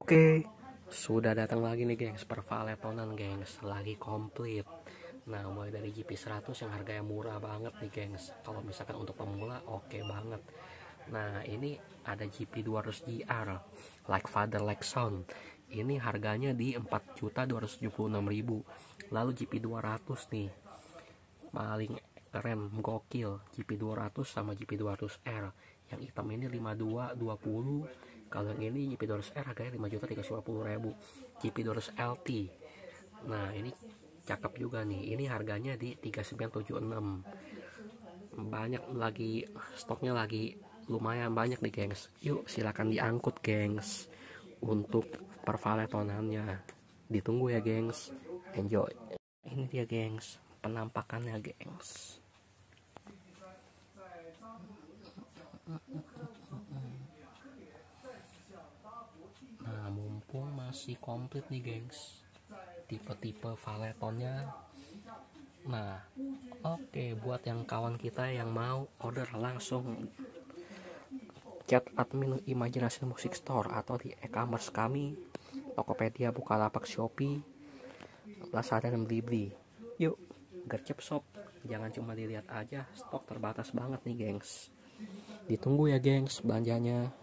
Oke, sudah datang lagi nih gengs, pervaletonan gengs, lagi komplit. Nah, mulai dari GP100 yang harganya murah banget nih gengs. Kalau misalkan untuk pemula oke banget. Nah, ini ada GP200 GR, Like Father Like Son. Ini harganya di 4.276.000. Lalu GP200 nih, paling keren, gokil, GP200 sama GP200R. Yang hitam ini 5220. Kalau yang ini GP200R harganya 5.350.000. GP200 LT, nah ini cakep juga nih, ini harganya di 3976. Banyak lagi, stoknya lagi lumayan banyak nih gengs. Yuk silakan diangkut gengs untuk pervaletonannya. Ditunggu ya gengs, enjoy. Ini dia gengs, penampakannya gengs. Nah, mumpung masih komplit nih gengs tipe-tipe valetonnya. Nah, oke, buat yang kawan kita yang mau order langsung chat admin Imajinasi Musik Store atau di e-commerce kami, Tokopedia, Bukalapak, Shopee, Lazada, dan Blibli. Yuk, gercep shop, jangan cuma dilihat aja, stok terbatas banget nih gengs. Ditunggu ya gengs belanjanya.